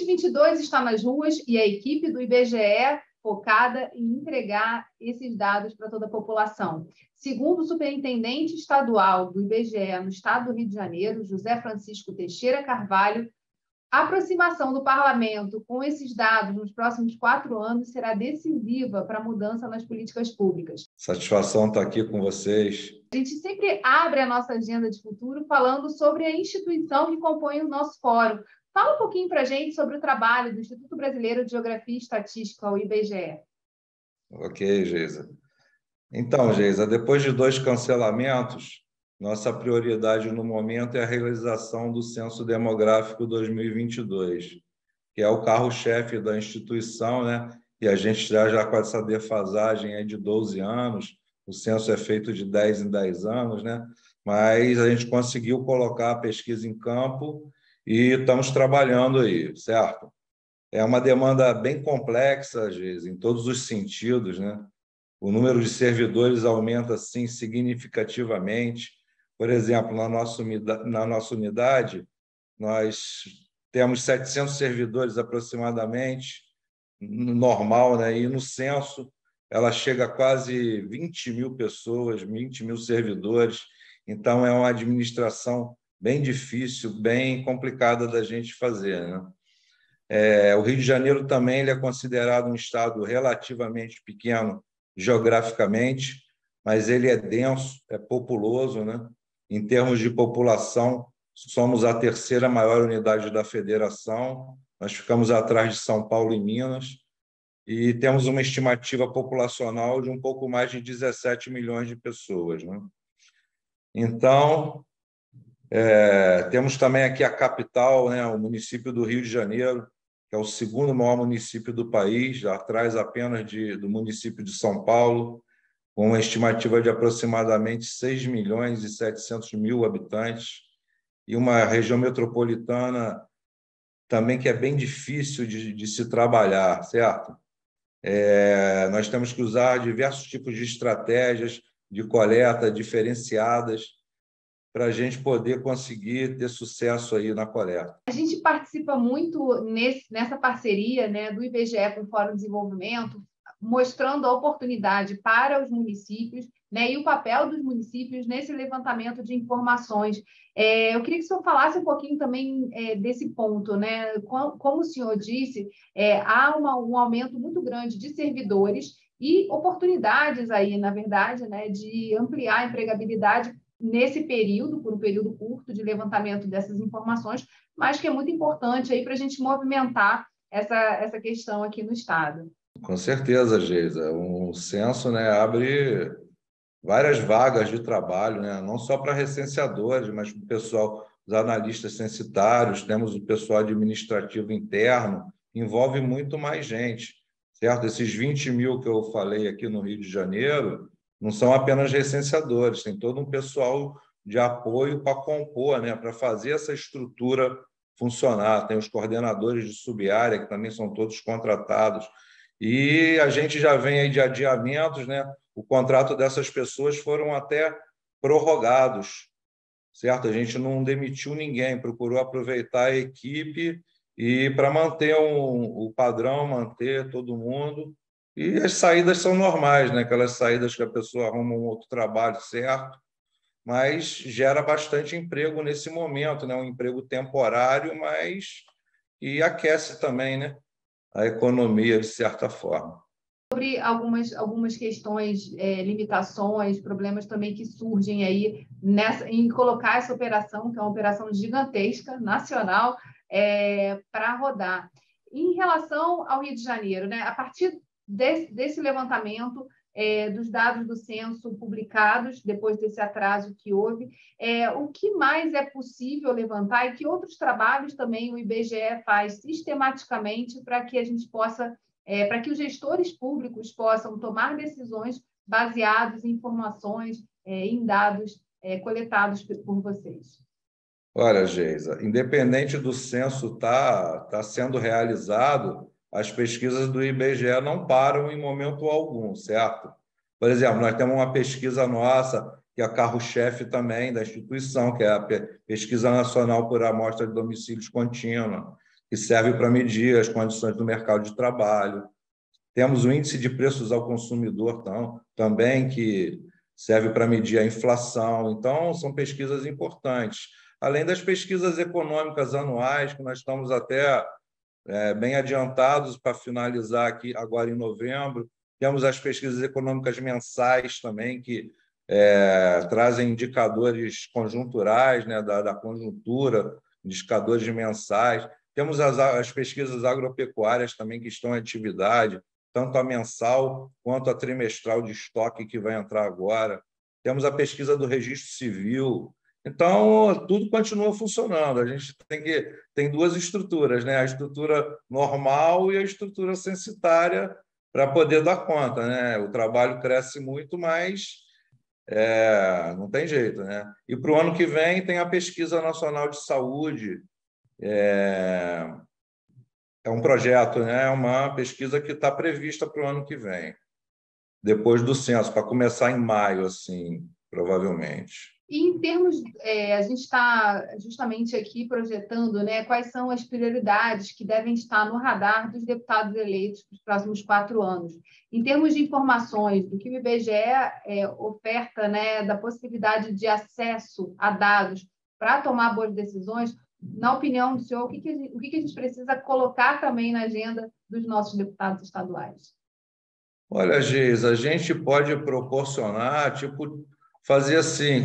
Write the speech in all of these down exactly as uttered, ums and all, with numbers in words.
vinte e dois está nas ruas e a equipe do I B G E focada em entregar esses dados para toda a população. Segundo o superintendente estadual do I B G E no estado do Rio de Janeiro, José Francisco Teixeira Carvalho, a aproximação do parlamento com esses dados nos próximos quatro anos será decisiva para a mudança nas políticas públicas. Satisfação estar aqui com vocês. A gente sempre abre a nossa agenda de futuro falando sobre a instituição que compõe o nosso fórum. Fala um pouquinho para a gente sobre o trabalho do Instituto Brasileiro de Geografia e Estatística, o I B G E. Ok, Geisa. Então, Geisa, depois de dois cancelamentos, nossa prioridade no momento é a realização do Censo Demográfico dois mil e vinte e dois, que é o carro-chefe da instituição, né? E a gente já, já com essa defasagem aí de doze anos, o censo é feito de dez em dez anos, né? Mas a gente conseguiu colocar a pesquisa em campo e estamos trabalhando aí, certo? É uma demanda bem complexa, às vezes, em todos os sentidos, né? O número de servidores aumenta, sim, significativamente. Por exemplo, na nossa, na nossa unidade, nós temos setecentos servidores aproximadamente, normal, né? E no censo ela chega a quase vinte mil pessoas, vinte mil servidores. Então, é uma administração bem difícil, bem complicada da gente fazer, né? É, o Rio de Janeiro também ele é considerado um estado relativamente pequeno geograficamente, mas ele é denso, é populoso, né? Em termos de população, somos a terceira maior unidade da federação, nós ficamos atrás de São Paulo e Minas, e temos uma estimativa populacional de um pouco mais de dezessete milhões de pessoas, né? Então, é, temos também aqui a capital, né, o município do Rio de Janeiro, que é o segundo maior município do país, atrás apenas de, do município de São Paulo, com uma estimativa de aproximadamente seis milhões e setecentos mil habitantes, e uma região metropolitana também que é bem difícil de, de se trabalhar, certo? É, nós temos que usar diversos tipos de estratégias de coleta diferenciadas para a gente poder conseguir ter sucesso aí na coleta. A gente participa muito nesse, nessa parceria, né, do I B G E com o Fórum de Desenvolvimento, mostrando a oportunidade para os municípios, né, e o papel dos municípios nesse levantamento de informações. É, eu queria que o senhor falasse um pouquinho também é, desse ponto, né? Como, como o senhor disse, é, há uma, um aumento muito grande de servidores e oportunidades aí, na verdade, né, de ampliar a empregabilidade nesse período, por um período curto de levantamento dessas informações, mas que é muito importante aí para a gente movimentar essa, essa questão aqui no Estado. Com certeza, Geisa. Um censo, né, abre várias vagas de trabalho, né, não só para recenseadores, mas para o pessoal, os analistas censitários, temos o pessoal administrativo interno, envolve muito mais gente, certo? Esses vinte mil que eu falei aqui no Rio de Janeiro, não são apenas recenseadores, tem todo um pessoal de apoio para compor, né, para fazer essa estrutura funcionar. Tem os coordenadores de subárea, que também são todos contratados. E a gente já vem aí de adiamentos, né? O contrato dessas pessoas foram até prorrogados, certo? A gente não demitiu ninguém, procurou aproveitar a equipe e para manter um, o padrão, manter todo mundo. E as saídas são normais, né? Aquelas saídas que a pessoa arruma um outro trabalho, certo? Mas gera bastante emprego nesse momento, né? Um emprego temporário, mas e aquece também, né? A economia, de certa forma. Sobre algumas, algumas questões, é, limitações, problemas também que surgem aí nessa, em colocar essa operação, que é uma operação gigantesca, nacional, é, para rodar. Em relação ao Rio de Janeiro, né, a partir desse, desse levantamento, é, dos dados do censo publicados, depois desse atraso que houve, é, o que mais é possível levantar e que outros trabalhos também o I B G E faz sistematicamente para que a gente possa É, para que os gestores públicos possam tomar decisões baseadas em informações, é, em dados é, coletados por vocês? Olha, Geisa, independente do censo estar tá, tá sendo realizado, as pesquisas do I B G E não param em momento algum, certo? Por exemplo, nós temos uma pesquisa nossa, que é carro-chefe também da instituição, que é a Pesquisa Nacional por Amostra de Domicílios Contínua. que serve para medir as condições do mercado de trabalho. Temos o índice de preços ao consumidor então, também, que serve para medir a inflação. Então, são pesquisas importantes. Além das pesquisas econômicas anuais, que nós estamos até é, bem adiantados para finalizar aqui agora em novembro. Temos as pesquisas econômicas mensais também, que é, trazem indicadores conjunturais, né, da, da conjuntura, indicadores mensais. Temos as, as pesquisas agropecuárias também, que estão em atividade, tanto a mensal quanto a trimestral de estoque, que vai entrar agora. Temos a pesquisa do registro civil. Então, tudo continua funcionando. A gente tem, que, tem duas estruturas, né? A estrutura normal e a estrutura censitária, para poder dar conta, né? O trabalho cresce muito, mas é, não tem jeito, né? E para o ano que vem tem a Pesquisa Nacional de Saúde. É, é um projeto, né? É uma pesquisa que está prevista para o ano que vem, depois do censo, para começar em maio, assim, provavelmente. E em termos, é, a gente está justamente aqui projetando, né, quais são as prioridades que devem estar no radar dos deputados eleitos para os próximos quatro anos. Em termos de informações, do que o I B G E é, oferta, né, da possibilidade de acesso a dados para tomar boas decisões, na opinião do senhor, o que, que, a gente, o que, que a gente precisa colocar também na agenda dos nossos deputados estaduais? Olha, Geis, a gente pode proporcionar, tipo, fazer assim,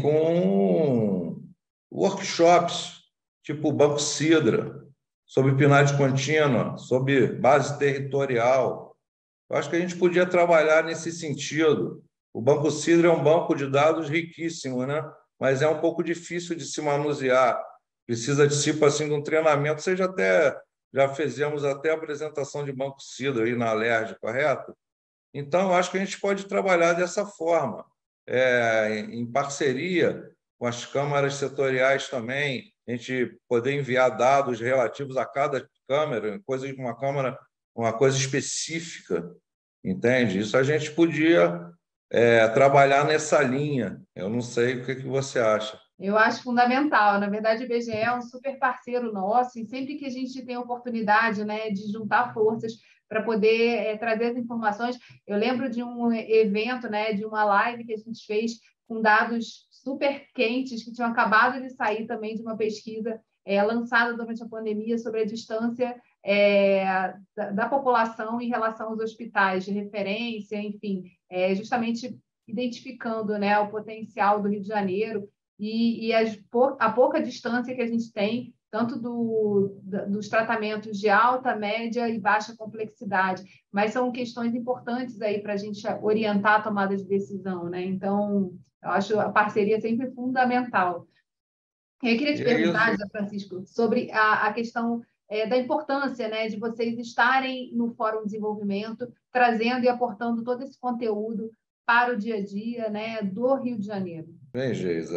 com workshops, tipo o Banco Sidra, sobre P N A D contínua, sobre base territorial. Eu acho que a gente podia trabalhar nesse sentido. O Banco Sidra é um banco de dados riquíssimo, né? Mas é um pouco difícil de se manusear. Precisa de, tipo assim, de um treinamento. Vocês já até já fizemos até a apresentação de Banco Sidra aí na Alerj, correto? Então, eu acho que a gente pode trabalhar dessa forma, é, em parceria com as câmaras setoriais também, a gente poder enviar dados relativos a cada câmara, coisa de uma câmara, uma coisa específica, entende? Isso a gente podia é, trabalhar nessa linha. Eu não sei o que, que você acha. Eu acho fundamental. Na verdade, o I B G E é um super parceiro nosso e sempre que a gente tem a oportunidade, né, de juntar forças para poder é, trazer as informações. Eu lembro de um evento, né, de uma live que a gente fez com dados super quentes que tinham acabado de sair também de uma pesquisa é, lançada durante a pandemia sobre a distância é, da, da população em relação aos hospitais de referência, enfim, é, justamente identificando, né, o potencial do Rio de Janeiro e, e as, a pouca distância que a gente tem, tanto do, dos tratamentos de alta, média e baixa complexidade, mas são questões importantes aí para a gente orientar a tomada de decisão, né? Então, eu acho a parceria sempre fundamental. Eu queria te É perguntar, isso. José Francisco, sobre a, a questão é, da importância, né, de vocês estarem no Fórum de Desenvolvimento, trazendo e aportando todo esse conteúdo para o dia a dia, né, do Rio de Janeiro. Bem, Geisa,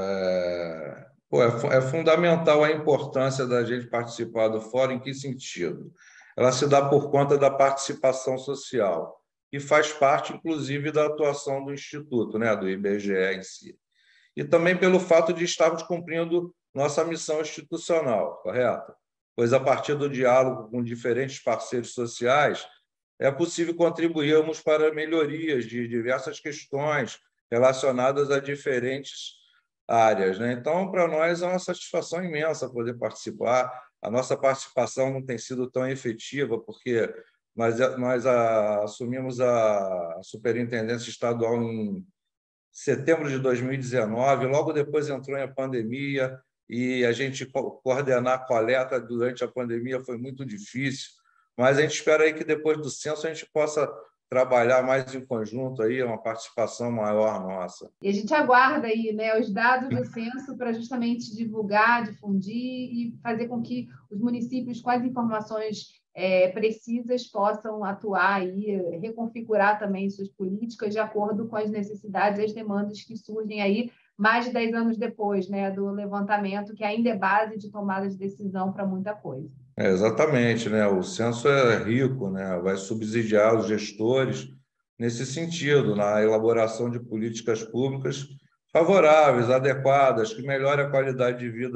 é... Pô, é, é fundamental a importância da gente participar do fórum. Em que sentido? Ela se dá por conta da participação social, que faz parte, inclusive, da atuação do Instituto, né, do I B G E em si. E também pelo fato de estarmos cumprindo nossa missão institucional, correto? Pois, a partir do diálogo com diferentes parceiros sociais, é possível contribuirmos para melhorias de diversas questões relacionadas a diferentes áreas, né? Então, para nós é uma satisfação imensa poder participar. A nossa participação não tem sido tão efetiva, porque nós, nós a, assumimos a superintendência estadual em setembro de dois mil e dezenove, logo depois entrou a pandemia, e a gente coordenar a coleta durante a pandemia foi muito difícil, mas a gente espera aí que depois do censo a gente possa trabalhar mais em conjunto aí, uma participação maior nossa. E a gente aguarda aí, né, os dados do censo para justamente divulgar, difundir e fazer com que os municípios com as informações é, precisas possam atuar e reconfigurar também suas políticas de acordo com as necessidades e as demandas que surgem aí mais de dez anos depois, né, do levantamento, que ainda é base de tomada de decisão para muita coisa. É, exatamente, né? O censo é rico, né? Vai subsidiar os gestores nesse sentido, na elaboração de políticas públicas favoráveis, adequadas, que melhorem a qualidade de vida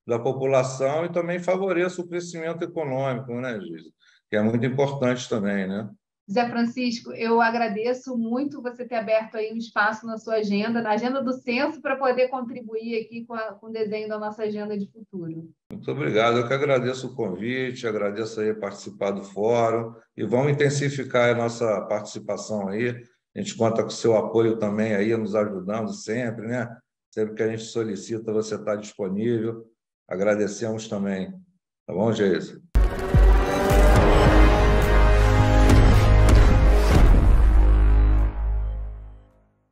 da população e também favoreça o crescimento econômico, né, Geisa? Que é muito importante também, né? Zé Francisco, eu agradeço muito você ter aberto aí um espaço na sua agenda, na agenda do Censo, para poder contribuir aqui com, a, com o desenho da nossa agenda de futuro. Muito obrigado. Eu que agradeço o convite, agradeço aí participar do fórum e vamos intensificar a nossa participação aí. A gente conta com o seu apoio também aí, nos ajudando sempre, né? Sempre que a gente solicita, você está disponível. Agradecemos também. Tá bom, Geisa?